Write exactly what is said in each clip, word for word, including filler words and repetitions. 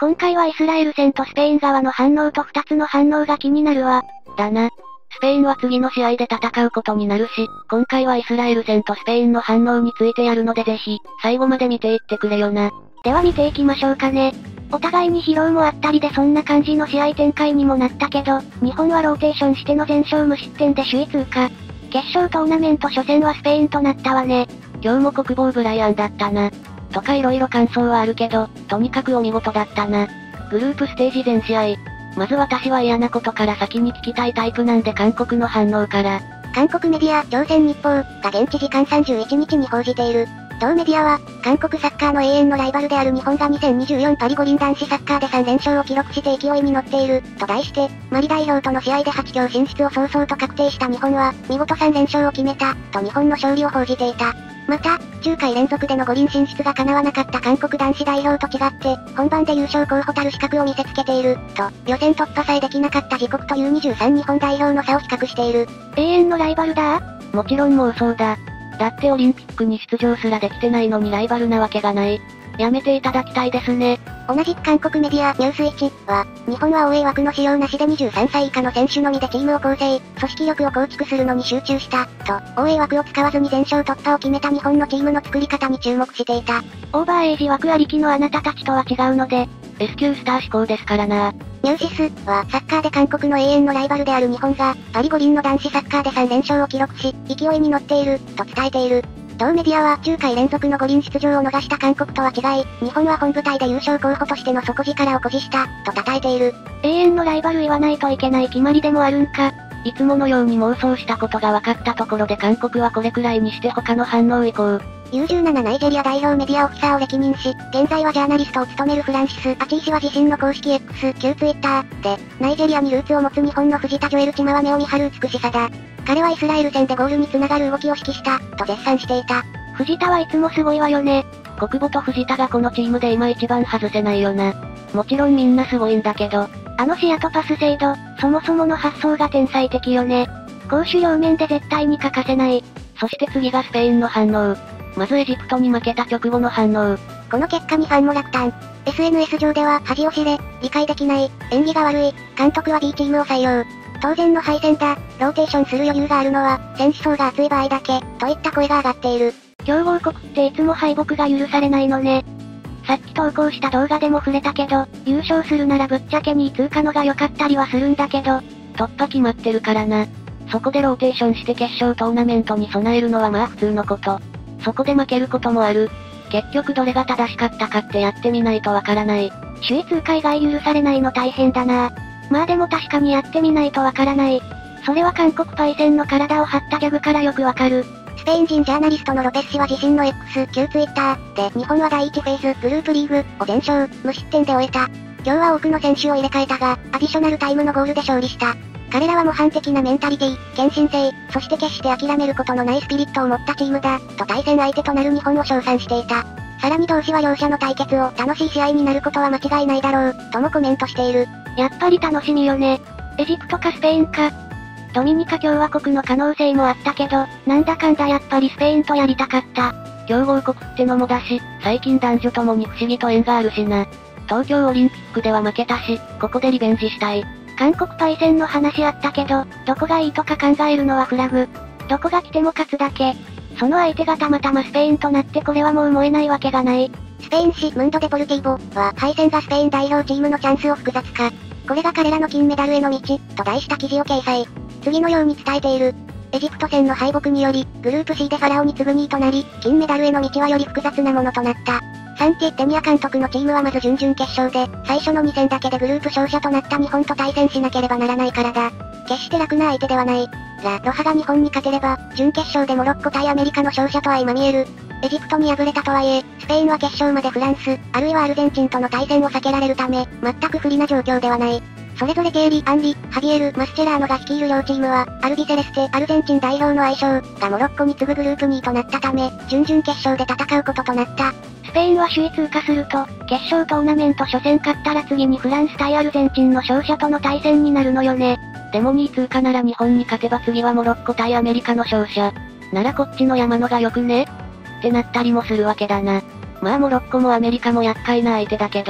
今回はイスラエル戦とスペイン側の反応とふたつの反応が気になるわ。 だな。スペインは次の試合で戦うことになるし、今回はイスラエル戦とスペインの反応についてやるのでぜひ、最後まで見ていってくれよな。 では見ていきましょうかね。お互いに疲労もあったりでそんな感じの試合展開にもなったけど、日本はローテーションしての全勝無失点で首位通過。決勝トーナメント初戦はスペインとなったわね。 今日も国防ブライアンだったな。とか色々感想はあるけど、とにかくお見事だったな。グループステージ全試合。まず私は嫌なことから先に聞きたいタイプなんで韓国の反応から。 韓国メディア、朝鮮日報が現地時間さんじゅういちにちに報じている。同メディアは、韓国サッカーの永遠のライバルである日本がにせんにじゅうよんパリ五輪男子サッカーでさんれんしょうを記録して勢いに乗っている、と題して、マリ代表との試合ではちきょう進出を早々と確定した日本は、見事さんれんしょうを決めた、と日本の勝利を報じていた。また、じゅっかい連続での五輪進出が叶わなかった韓国男子代表と違って、本番で優勝候補たる資格を見せつけている、と、予選突破さえできなかった自国というにじゅうさん日本代表の差を比較している。 永遠のライバルだ？ もちろん妄想だ。だってオリンピックに出場すらできてないのにライバルなわけがない。やめていただきたいですね。 同じく韓国メディア、ニュースいちは、日本は オーエー 枠の使用なしでにじゅうさんさい以下の選手のみでチームを構成、組織力を構築するのに集中した、と、オーエー 枠を使わずに全勝突破を決めた日本のチームの作り方に注目していた。 オーバーエイジ枠ありきのあなたたちとは違うので、 S 級スター志向ですからな。 ニューシスは、サッカーで韓国の永遠のライバルである日本が、パリ五輪の男子サッカーでさんれんしょうを記録し、勢いに乗っている、と伝えている。同メディアはじゅっかい連続の五輪出場を逃した韓国とは違い、日本は本舞台で優勝候補としての底力を誇示した、と称えている。 永遠のライバル言わないといけない決まりでもあるんか。 いつものように妄想したことが分かったところで韓国はこれくらいにして他の反応以降。 ユーじゅうなな ナイジェリア代表メディアオフィサーを歴任し、現在はジャーナリストを務めるフランシス・アチー氏は自身の公式 X、旧 Twitter で、ナイジェリアにルーツを持つ日本の藤田ジョエル・チマは目を見張る美しさだ。彼はイスラエル戦でゴールに繋がる動きを指揮した、と絶賛していた。 藤田はいつもすごいわよね。 国母と藤田がこのチームで今一番外せないよな。もちろんみんなすごいんだけど、 あの視野とパス精度、そもそもの発想が天才的よね。攻守両面で絶対に欠かせない。 そして次がスペインの反応。まずエジプトに負けた直後の反応。 この結果にファンも落胆。エスエヌエス 上では恥を知れ、理解できない、演技が悪い、監督は B チームを採用。当然の敗戦だ、ローテーションする余裕があるのは、選手層が厚い場合だけ、といった声が上がっている。 強豪国っていつも敗北が許されないのね。さっき投稿した動画でも触れたけど、優勝するならぶっちゃけにい通過のが良かったりはするんだけど、 突破決まってるからな。そこでローテーションして決勝トーナメントに備えるのはまあ普通のこと。そこで負けることもある。結局どれが正しかったかってやってみないとわからない。 首位通過以外許されないの大変だな。まあでも確かにやってみないとわからない。それは韓国パイセンの体を張ったギャグからよくわかる。 スペイン人ジャーナリストのロペス氏は自身の X、旧 Twitter で日本はだいいちフェーズグループリーグを全勝、無失点で終えた。今日は多くの選手を入れ替えたが、アディショナルタイムのゴールで勝利した。彼らは模範的なメンタリティ、献身性、そして決して諦めることのないスピリットを持ったチームだ、と対戦相手となる日本を称賛していた。さらに同氏は両者の対決を楽しい試合になることは間違いないだろう、ともコメントしている。 やっぱり楽しみよね。エジプトかスペインか。ドミニカ共和国の可能性もあったけど、なんだかんだやっぱりスペインとやりたかった。 強豪国ってのもだし、最近男女ともに不思議と縁があるしな。東京オリンピックでは負けたし、ここでリベンジしたい。 韓国パイセンの話あったけど、どこがいいとか考えるのはフラグ。どこが来ても勝つだけ。その相手がたまたまスペインとなってこれはもう燃えないわけがない。 スペイン紙ムンドデポルティーボは、敗戦がスペイン代表チームのチャンスを複雑化。これが彼らの金メダルへの道、と題した記事を掲載。次のように伝えている。エジプト戦の敗北により、グループ C でファラオに次ぐにいとなり、金メダルへの道はより複雑なものとなった。サンティ・テミア監督のチームはまず準々決勝で、最初のに戦だけでグループ勝者となった日本と対戦しなければならないからだ。決して楽な相手ではない。ラ・ロハが日本に勝てれば、準決勝でモロッコ対アメリカの勝者と相まみえる。エジプトに敗れたとはいえ、スペインは決勝までフランス、あるいはアルゼンチンとの対戦を避けられるため、全く不利な状況ではない。それぞれケイリ、アンリ、ハビエル、マスチェラーノが率いる両チームは、アルビセレステ、アルゼンチン代表の相性がモロッコに次ぐグループにいとなったため、準々決勝で戦うこととなった。 スペインは首位通過すると、決勝トーナメント初戦勝ったら次にフランス対アルゼンチンの勝者との対戦になるのよね。 でもにい通過なら日本に勝てば次はモロッコ対アメリカの勝者。ならこっちの山のがよくねってなったりもするわけだな。まあモロッコもアメリカも厄介な相手だけど、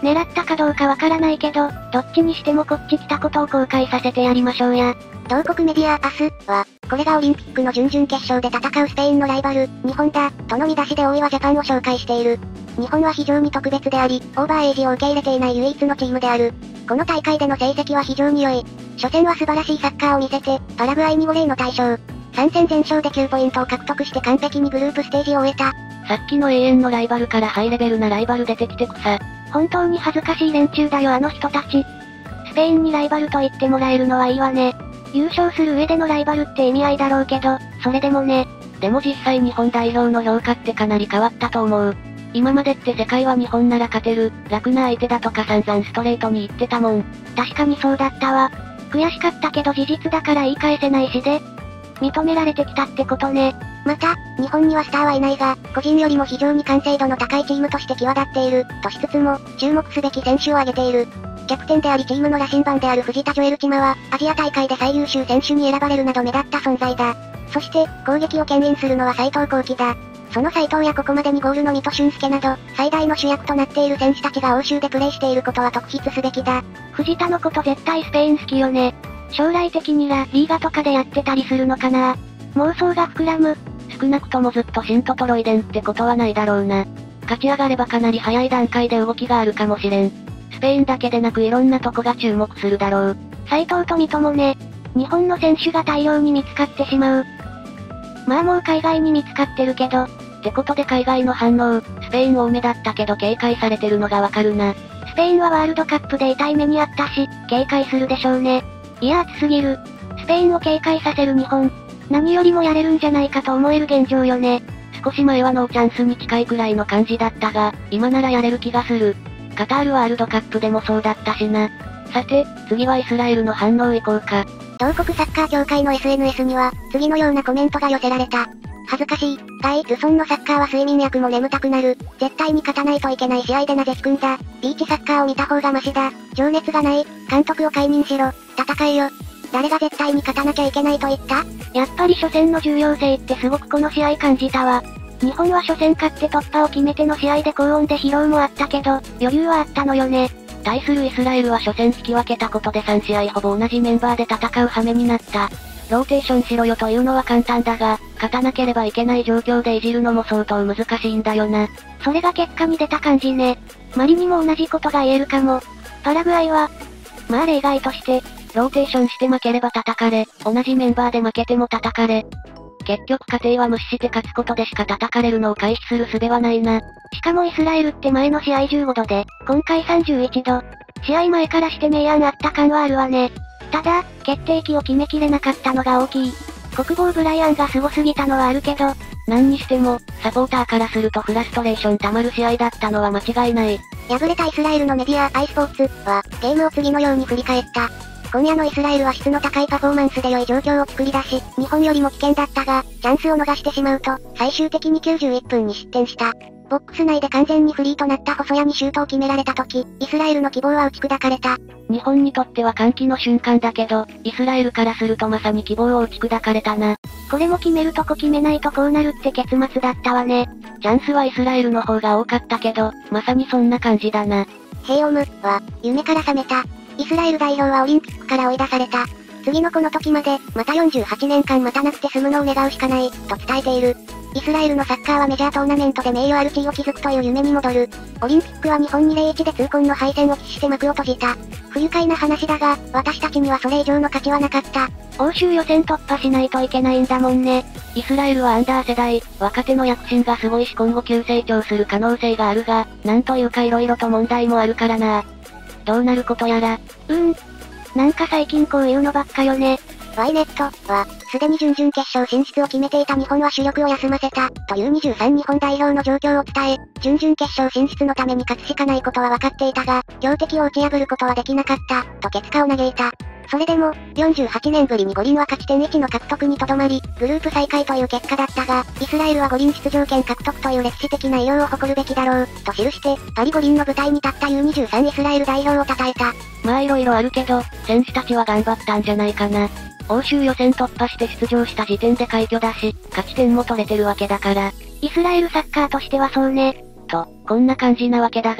狙ったかどうかわからないけど、どっちにしてもこっち来たことを後悔させてやりましょうや。 同国メディア、明日は、これがオリンピックの準々決勝で戦うスペインのライバル、日本だ、との見出しで大岩ジャパンを紹介している。日本は非常に特別であり、オーバーエイジを受け入れていない唯一のチームである。この大会での成績は非常に良い。初戦は素晴らしいサッカーを見せて、パラグアイにごたいゼロの大勝。さん戦全勝できゅうポイントを獲得して完璧にグループステージを終えた。 さっきの永遠のライバルからハイレベルなライバル出てきてくさ。 本当に恥ずかしい連中だよあの人たち。スペインにライバルと言ってもらえるのはいいわね。優勝する上でのライバルって意味合いだろうけど、それでもね。 でも実際日本代表の評価ってかなり変わったと思う。今までって世界は日本なら勝てる、楽な相手だとか散々ストレートに言ってたもん。 確かにそうだったわ。悔しかったけど事実だから言い返せないしで、認められてきたってことね。 また、日本にはスターはいないが、個人よりも非常に完成度の高いチームとして際立っている、としつつも、注目すべき選手を挙げている。キャプテンでありチームの羅針盤である藤田ジョエルチマは、アジア大会で最優秀選手に選ばれるなど目立った存在だ。そして、攻撃を牽引するのは斉藤幸輝だ。その斉藤やここまでにゴールの水戸俊介など、最大の主役となっている選手たちが欧州でプレーしていることは特筆すべきだ。 藤田のこと絶対スペイン好きよね。将来的にラ・リーガとかでやってたりするのかな。妄想が膨らむ。 少なくともずっとシントトロイデンってことはないだろうな。勝ち上がればかなり早い段階で動きがあるかもしれん。スペインだけでなくいろんなとこが注目するだろう。 斉藤と三笘もね、日本の選手が大量に見つかってしまう。まあもう海外に見つかってるけど。 ってことで海外の反応、スペイン多めだったけど警戒されてるのがわかるな。 スペインはワールドカップで痛い目にあったし、警戒するでしょうね。いや熱すぎる。スペインを警戒させる日本。何よりもやれるんじゃないかと思える現状よね。 少し前はノーチャンスに近いくらいの感じだったが、今ならやれる気がする。カタールワールドカップでもそうだったしな。さて、次はイスラエルの反応いこうか。 同国サッカー協会の エスエヌエス には、次のようなコメントが寄せられた。恥ずかしい。外、ルソンのサッカーは睡眠薬も眠たくなる。絶対に勝たないといけない試合でなぜ引くんだ。ビーチサッカーを見た方がマシだ。情熱がない。監督を解任しろ。戦えよ。誰が絶対に勝たなきゃいけないと言った？ やっぱり初戦の重要性ってすごくこの試合感じたわ。日本は初戦勝って突破を決めての試合で高温で疲労もあったけど、余裕はあったのよね。 対するイスラエルは初戦引き分けたことでさん試合ほぼ同じメンバーで戦う羽目になった。ローテーションしろよというのは簡単だが、勝たなければいけない状況でいじるのも相当難しいんだよな。 それが結果に出た感じね。マリにも同じことが言えるかも。パラグアイは、まあ例外として、 ローテーションして負ければ叩かれ、同じメンバーで負けても叩かれ。結局過程は無視して勝つことでしか叩かれるのを回避する術はないな。 しかもイスラエルって前の試合じゅうごどで、今回さんじゅういちど。試合前からして明暗あった感はあるわね。ただ、決定機を決めきれなかったのが大きい。国防ブライアンが凄すぎたのはあるけど、 何にしても、サポーターからするとフラストレーション溜まる試合だったのは間違いない。 敗れたイスラエルのメディア、アイスポーツは、ゲームを次のように振り返った。今夜のイスラエルは質の高いパフォーマンスで良い状況を作り出し、日本よりも危険だったが、チャンスを逃してしまうと、最終的にきゅうじゅういっぷんに失点した。ボックス内で完全にフリーとなった細谷にシュートを決められた時、イスラエルの希望は打ち砕かれた。 日本にとっては歓喜の瞬間だけど、イスラエルからするとまさに希望を打ち砕かれたな。 これも決めるとこ決めないとこうなるって結末だったわね。 チャンスはイスラエルの方が多かったけど、まさにそんな感じだな。 ヘイオムは、夢から覚めた。イスラエル代表はオリンピックから追い出された。次のこの時まで、またよんじゅうはちねんかん待たなくて済むのを願うしかない、と伝えている。イスラエルのサッカーはメジャートーナメントで名誉ある地位を築くという夢に戻る。オリンピックは日本に ゼロたいいち で痛恨の敗戦を喫して幕を閉じた。不愉快な話だが、私たちにはそれ以上の価値はなかった。 欧州予選突破しないといけないんだもんね。 イスラエルはアンダー世代、若手の躍進がすごいし今後急成長する可能性があるが、なんというか色々と問題もあるからな。どうなることやら。 うーん。なんか最近こういうのばっかよね。 ワイネットは、すでに準々決勝進出を決めていた日本は主力を休ませた、というにじゅうさん日本代表の状況を伝え、準々決勝進出のために勝つしかないことは分かっていたが、強敵を打ち破ることはできなかった、と結果を嘆いた。それでも、よんじゅうはちねんぶりに五輪は勝ち点いちの獲得にとどまり、グループ最下位という結果だったが、イスラエルは五輪出場権獲得という歴史的な偉業を誇るべきだろう、と記して、パリ五輪の舞台に立った ユーにじゅうさん イスラエル代表を称えた。 まあ色々あるけど、選手たちは頑張ったんじゃないかな。欧州予選突破して出場した時点で快挙だし、勝ち点も取れてるわけだから。 イスラエルサッカーとしてはそうね。 と、こんな感じなわけだが、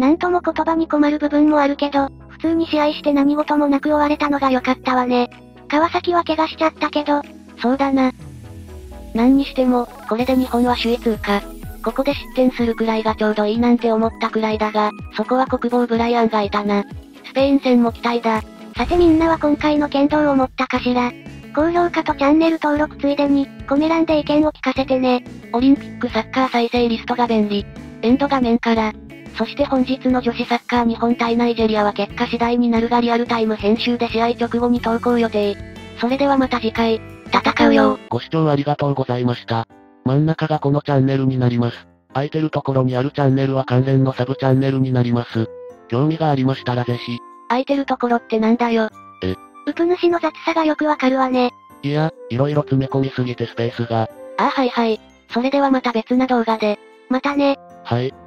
なんとも言葉に困る部分もあるけど、普通に試合して何事もなく終われたのが良かったわね。川崎は怪我しちゃったけど、 そうだな。何にしても、これで日本は首位通過。ここで失点するくらいがちょうどいいなんて思ったくらいだが、そこは国防ブライアンがいたな。スペイン戦も期待だ。 さてみんなは今回の剣道を思ったかしら。高評価とチャンネル登録ついでに、コメ欄で意見を聞かせてね。 オリンピックサッカー再生リストが便利。エンド画面から。そして本日の女子サッカー日本対ナイジェリアは結果次第になるがリアルタイム編集で試合直後に投稿予定。それではまた次回、戦うよ。 ご視聴ありがとうございました。真ん中がこのチャンネルになります。空いてるところにあるチャンネルは関連のサブチャンネルになります。興味がありましたらぜひ。 空いてるところってなんだよ。 え。 うぷ主の雑さがよくわかるわね。 いや、いろいろ詰め込みすぎてスペースが。 ああはいはい。それではまた別な動画で。 またね。 はい。